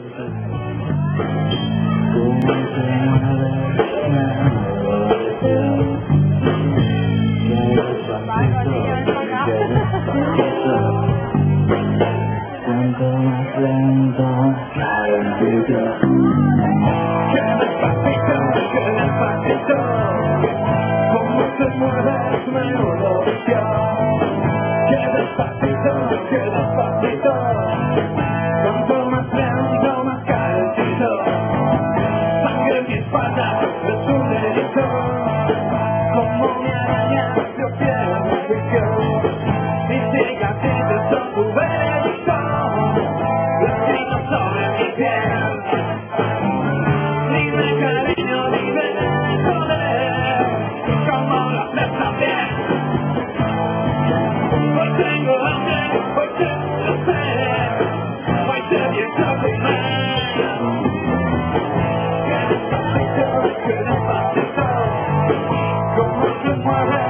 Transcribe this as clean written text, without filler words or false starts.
Cuanto más lento, calentito. Que despacito, como te mueves menudo yo. Que despacito, cuanto más lento, más calentito. Sangre en mi espalda, es un delito. Como una araña, yo pierdo el juicio. Y cicatrices son tu veredicto. Lastinos sobre mi piel. Dime cariño, dime joder. Como la flesta piel. Hoy tengo hambre, hoy tengo sed. Hoy te pienso comer. Que despacito, como te mueves.